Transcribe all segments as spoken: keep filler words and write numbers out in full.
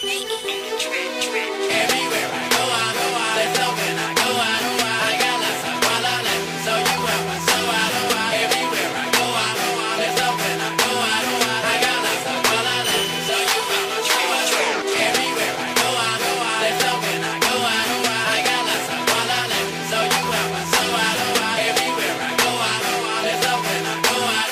Everywhere I go, I go out. Let's go when I go out. I got lots of guala, let me show you how I show out. Everywhere I go, I go out. Let's go when I go out. I got lots of guala, let me show you how I show out. Everywhere I go, I go out. Let's go when I go out. I got lots of guala, let me show you how I show out. Everywhere I go, I go out. Let's go when I go out.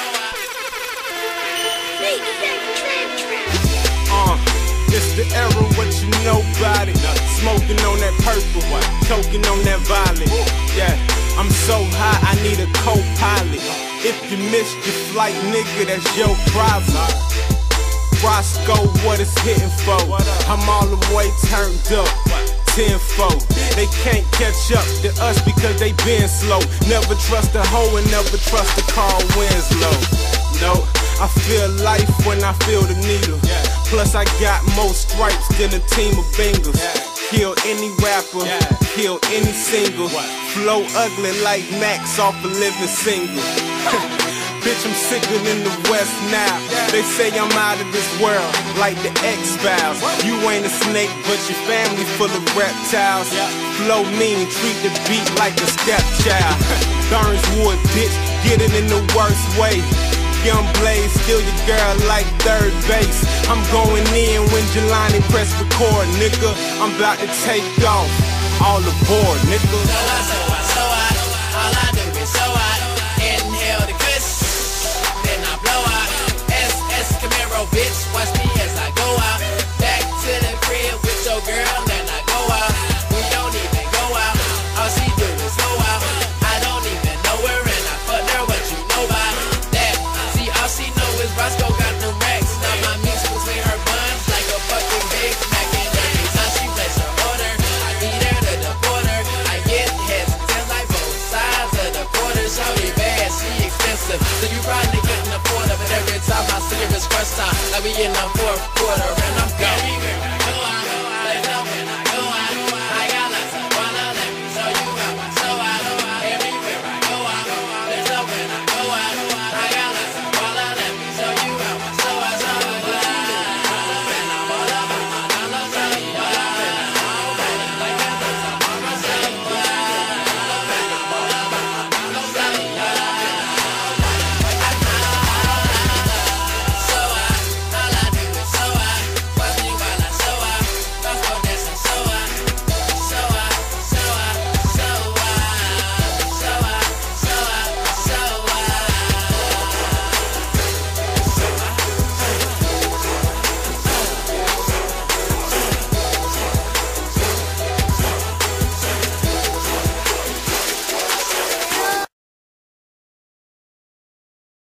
Uh, it's the era, what you know about it. Smoking on that purple, choking on that violet. Yeah, I'm so high, I need a co-pilot. If you missed your flight, nigga, that's your problem. Roscoe, what it's hitting for? I'm all the way turned up, tenfold. They can't catch up to us because they been slow. Never trust a hoe and never trust a Carl Winslow. No, I feel life when I feel the needle. Plus I got more stripes than a team of Bengals. Kill any rapper, kill any single. Flow ugly like Max off a living single. Bitch, I'm sicker than the West now. They say I'm out of this world, like the X-Files. You ain't a snake, but your family full of reptiles. Flow mean, treat the beat like a stepchild. Burns wood, bitch, get it in the worst way. Young Blaze, steal your girl like third base. I'm going in when Jelani press record, nigga. I'm about to take off, all aboard, nigga. So I, so I, so I, all I do is so I inhale the kush, then I blow out. S S Camaro, bitch, watch me as I go out. Back to the crib with your girl, then I go out. We don't even go out, all she do is go out. I don't even know her and I fucked her, what you know about that? See, all she know is Roscoe got them racks. Now my mix between her buns like a fucking Big Mac. And every time she place her order, I beat her to the border. I get hesitant like both sides of the quarter. Shawty bad, she expensive, so you probably couldn't afford her. But every time I see her, it's crunch time, like we in the fourth quarter and I'm gone.